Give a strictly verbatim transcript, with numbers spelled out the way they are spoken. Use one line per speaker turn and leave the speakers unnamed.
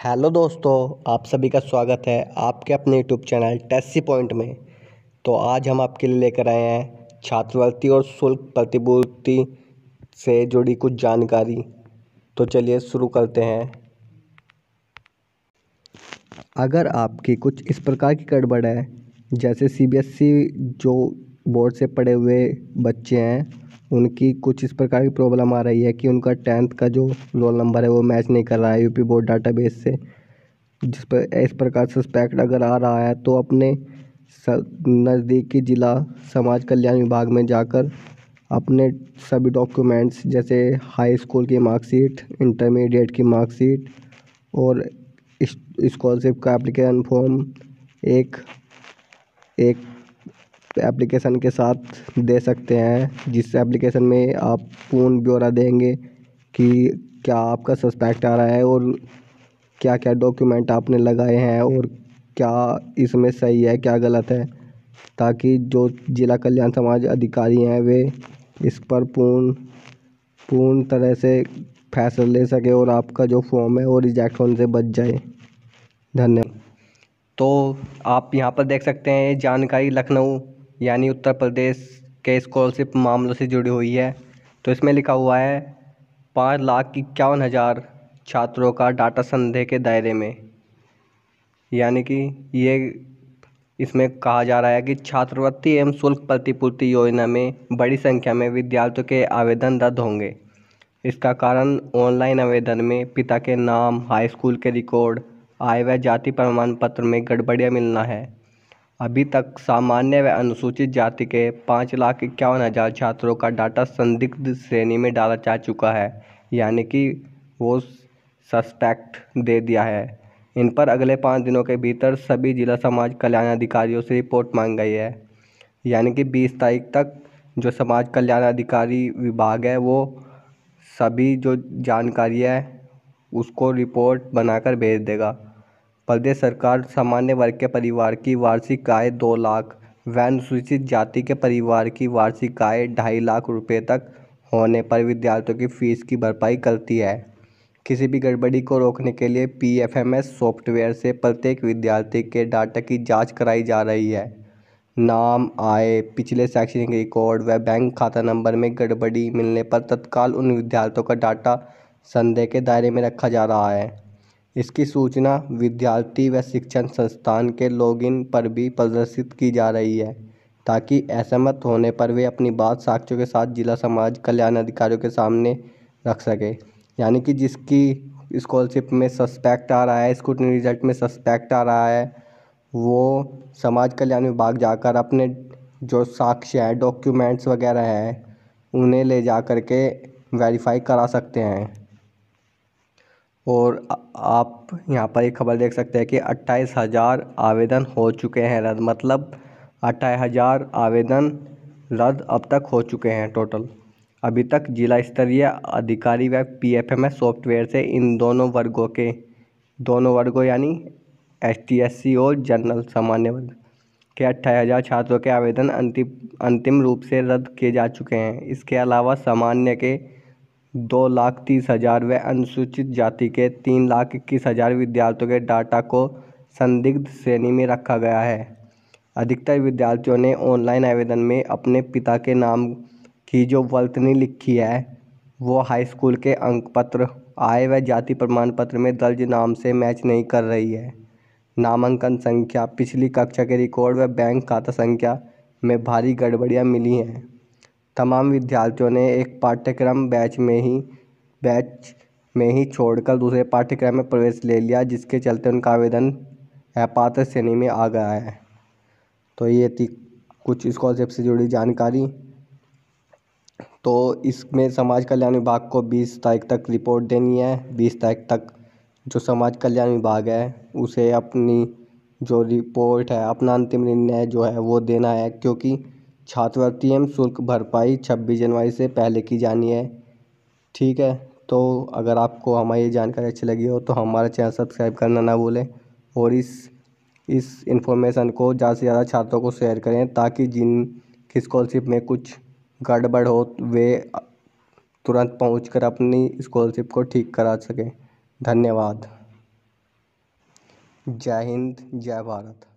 Hello दोस्तों, आप सभी का स्वागत है आपके अपने यूट्यूब चैनल टेस्सी पॉइंट में। तो आज हम आपके लिए लेकर आए हैं छात्रवृत्ति और शुल्क प्रतिपूर्ति से जुड़ी कुछ जानकारी। तो चलिए शुरू करते हैं। अगर आपकी कुछ इस प्रकार की गड़बड़ है, जैसे सीबीएसई जो बोर्ड से पढ़े हुए बच्चे हैं उनकी कुछ इस प्रकार की प्रॉब्लम आ रही है कि उनका टेंथ का जो रोल नंबर है वो मैच नहीं कर रहा है यूपी बोर्ड डाटाबेस से, जिस पर इस प्रकार सस्पेक्ट अगर आ रहा है तो अपने नज़दीकी जिला समाज कल्याण विभाग में जाकर अपने सभी डॉक्यूमेंट्स जैसे हाई स्कूल की मार्कशीट, इंटरमीडिएट की मार्कशीट और स्कॉलरशिप का एप्लीकेशन फॉर्म एक एक एप्लीकेशन के साथ दे सकते हैं, जिस एप्लीकेशन में आप पूर्ण ब्यौरा देंगे कि क्या आपका सस्पेक्ट आ रहा है और क्या क्या डॉक्यूमेंट आपने लगाए हैं और क्या इसमें सही है क्या गलत है, ताकि जो जिला कल्याण समाज अधिकारी हैं वे इस पर पूर्ण पूर्ण तरह से फैसला ले सके और आपका जो फॉर्म है वो रिजेक्ट होने से बच जाए। धन्यवाद। तो आप यहाँ पर देख सकते हैं ये जानकारी लखनऊ यानी उत्तर प्रदेश के स्कॉलरशिप मामलों से जुड़ी हुई है। तो इसमें लिखा हुआ है पाँच लाख इक्यावन हज़ार छात्रों का डाटा संदेह के दायरे में, यानी कि ये इसमें कहा जा रहा है कि छात्रवृत्ति एवं शुल्क प्रतिपूर्ति योजना में बड़ी संख्या में विद्यार्थियों के आवेदन रद्द होंगे। इसका कारण ऑनलाइन आवेदन में पिता के नाम, हाई स्कूल के रिकॉर्ड, आय व जाति प्रमाण पत्र में गड़बड़ियाँ मिलना है। अभी तक सामान्य व अनुसूचित जाति के पाँच लाख इक्यावन हज़ार छात्रों का डाटा संदिग्ध श्रेणी में डाला जा चुका है, यानी कि वो सस्पेक्ट दे दिया है। इन पर अगले पाँच दिनों के भीतर सभी जिला समाज कल्याण अधिकारियों से रिपोर्ट मांग गई है, यानी कि बीस तारीख तक जो समाज कल्याण अधिकारी विभाग है वो सभी जो जानकारी है उसको रिपोर्ट बनाकर भेज देगा। प्रदेश सरकार सामान्य वर्ग के परिवार की वार्षिक आय दो लाख व अनुसूचित जाति के परिवार की वार्षिक आय ढाई लाख रुपए तक होने पर विद्यार्थियों की फीस की भरपाई करती है। किसी भी गड़बड़ी को रोकने के लिए पीएफएमएस सॉफ्टवेयर से प्रत्येक विद्यार्थी के डाटा की जांच कराई जा रही है। नाम, आय, पिछले शैक्षणिक रिकॉर्ड व बैंक खाता नंबर में गड़बड़ी मिलने पर तत्काल उन विद्यार्थियों का डाटा संदेह के दायरे में रखा जा रहा है। इसकी सूचना विद्यार्थी व शिक्षण संस्थान के लॉगिन पर भी प्रदर्शित की जा रही है, ताकि असहमत होने पर वे अपनी बात साक्ष्यों के साथ जिला समाज कल्याण अधिकारियों के सामने रख सके। यानी कि जिसकी स्कॉलरशिप में सस्पेक्ट आ रहा है, स्क्रूटनी रिजल्ट में सस्पेक्ट आ रहा है, वो समाज कल्याण विभाग जाकर अपने जो साक्ष्य हैं, डॉक्यूमेंट्स वगैरह हैं, उन्हें ले जा कर के वेरीफाई करा सकते हैं। और आप यहाँ पर एक खबर देख सकते हैं कि अट्ठाईस हज़ार आवेदन हो चुके हैं रद्द, मतलब अट्ठाईस हज़ार आवेदन रद्द अब तक हो चुके हैं टोटल। अभी तक जिला स्तरीय अधिकारी व पीएफएमएस सॉफ्टवेयर से इन दोनों वर्गों के दोनों वर्गों यानी एसटी एससी और जनरल सामान्य वर्ग के अट्ठाईस हज़ार छात्रों के आवेदन अंतिम अंतिम रूप से रद्द किए जा चुके हैं। इसके अलावा सामान्य के दो लाख तीस हज़ार व अनुसूचित जाति के तीन लाख इक्कीस हज़ार विद्यार्थियों के डाटा को संदिग्ध श्रेणी में रखा गया है। अधिकतर विद्यार्थियों ने ऑनलाइन आवेदन में अपने पिता के नाम की जो वर्तनी लिखी है वो हाई स्कूल के अंक पत्र, आय व जाति प्रमाण पत्र में दर्ज नाम से मैच नहीं कर रही है। नामांकन संख्या, पिछली कक्षा के रिकॉर्ड व बैंक खाता संख्या में भारी गड़बड़ियां मिली हैं। तमाम विद्यार्थियों ने एक पाठ्यक्रम बैच में ही बैच में ही छोड़कर दूसरे पाठ्यक्रम में प्रवेश ले लिया, जिसके चलते उनका आवेदन अपात्र श्रेणी में आ गया है। तो ये थी कुछ स्कॉलरशिप से जुड़ी जानकारी। तो इसमें समाज कल्याण विभाग को बीस तारीख तक रिपोर्ट देनी है। बीस तारीख तक जो समाज कल्याण विभाग है उसे अपनी जो रिपोर्ट है, अपना अंतिम निर्णय जो है वो देना है, क्योंकि छात्रवृत्ति एवं शुल्क भरपाई छब्बीस जनवरी से पहले की जानी है। ठीक है, तो अगर आपको हमारी जानकारी अच्छी लगी हो तो हमारा चैनल सब्सक्राइब करना ना भूलें और इस इस इन्फॉर्मेशन को ज़्यादा से ज़्यादा छात्रों को शेयर करें, ताकि जिन की स्कॉलरशिप में कुछ गड़बड़ हो वे तुरंत पहुंचकर अपनी स्कॉलरशिप को ठीक करा सकें। धन्यवाद। जय हिंद, जय भारत।